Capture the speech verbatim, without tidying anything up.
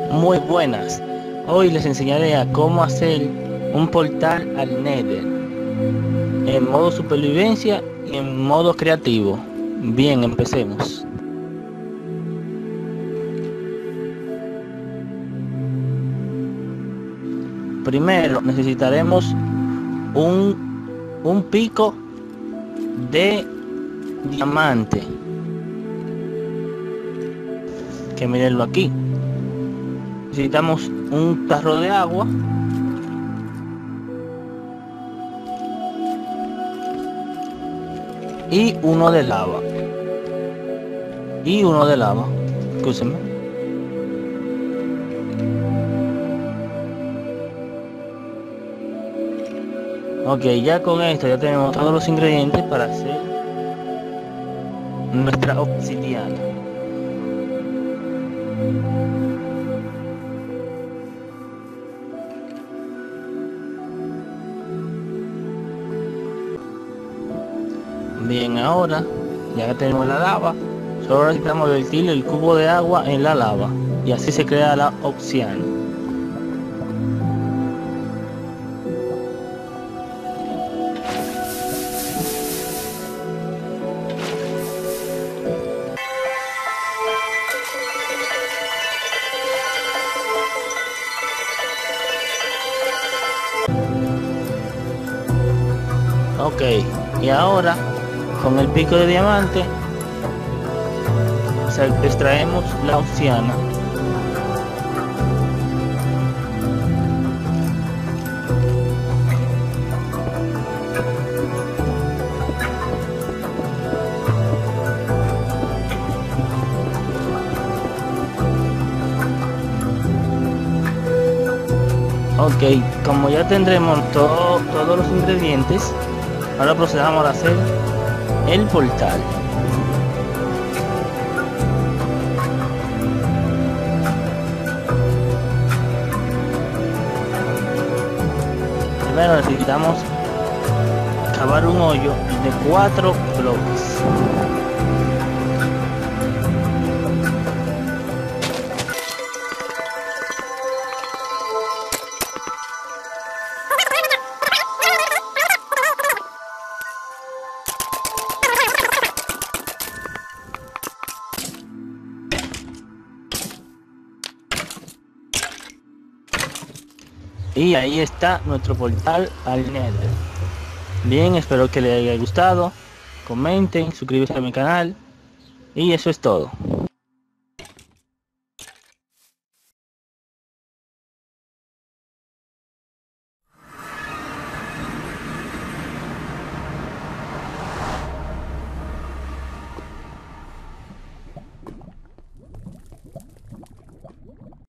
Muy buenas. Hoy les enseñaré a cómo hacer un portal al Nether en modo supervivencia y en modo creativo. Bien, empecemos. Primero necesitaremos un, un pico de diamante, que mírenlo aquí. Necesitamos un tarro de agua y uno de lava y uno de lava escúcheme. Ok, ya con esto ya tenemos todos los ingredientes para hacer nuestra obsidiana. Bien, ahora ya que tenemos la lava, solo necesitamos vertir el cubo de agua en la lava y así se crea la obsidiana. Ok, y ahora con el pico de diamante extraemos la obsidiana. Ok, como ya tendremos todo, todos los ingredientes, ahora procedamos a hacer el portal. Primero necesitamos cavar un hoyo de cuatro bloques. Y ahí está nuestro portal al Nether. Bien, espero que les haya gustado. Comenten, suscríbanse a mi canal. Y eso es todo.